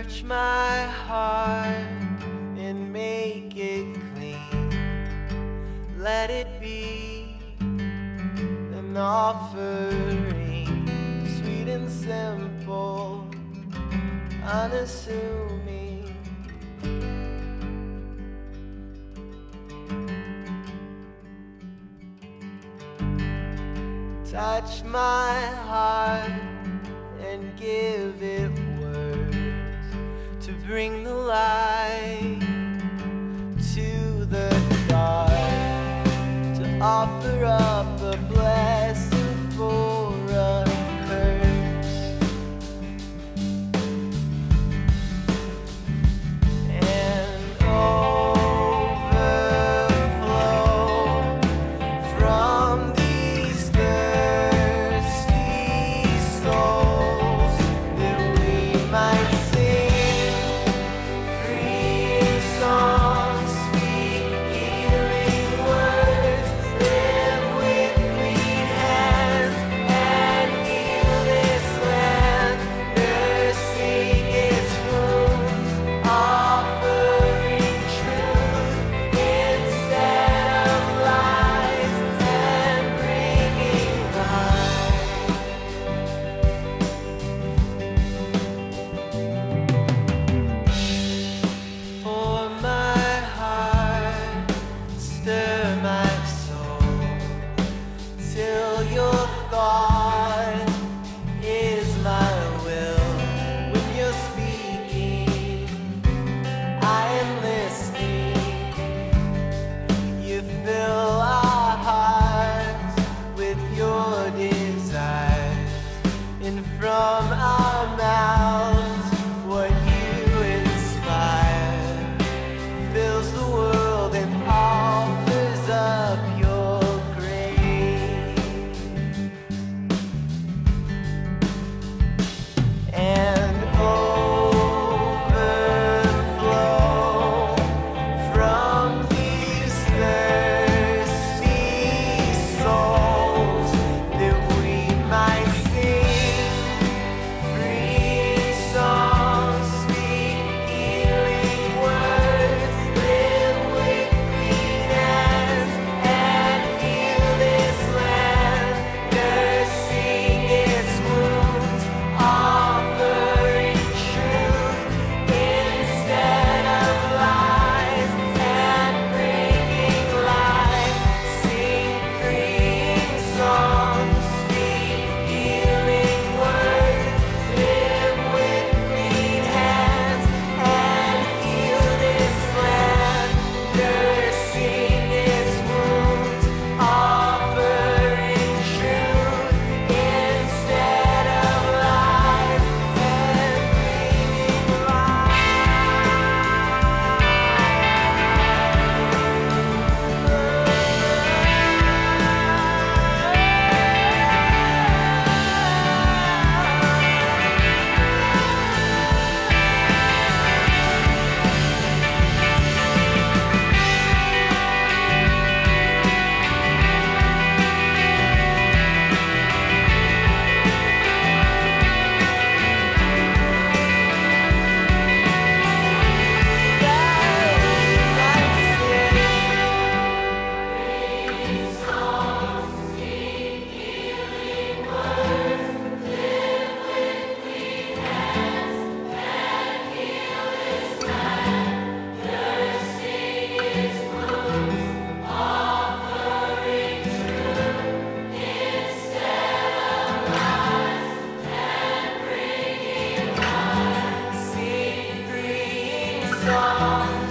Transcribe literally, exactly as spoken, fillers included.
Touch my heart and make it clean. Let it be an offering, sweet and simple, unassuming. Touch my heart and give it words to bring the light to the dark, to offer up a blessing for a curse, and overflow from these thirsty souls, that we might sing freeing songs, speak healing words, live with clean hands, and heal this land, nursing its wounds, offering truth instead of lies, and bringing light. For my heart, stir my soul, till your thought is my will. When you're speaking, I am listening. You fill our hearts with your desires, and from our mouths what you inspire fills the world and offers up your grace, and overflow from these thirsty souls, that we might sing freeing songs, speak healing words, live with clean hands, and heal this land, nursing its wounds, offering truth instead of lies, and bringing light. Sing freeing songs, speak healing words, live with clean hands, and heal this land, nursing its wounds, offering truth instead of lies, and bringing sing freeing songs.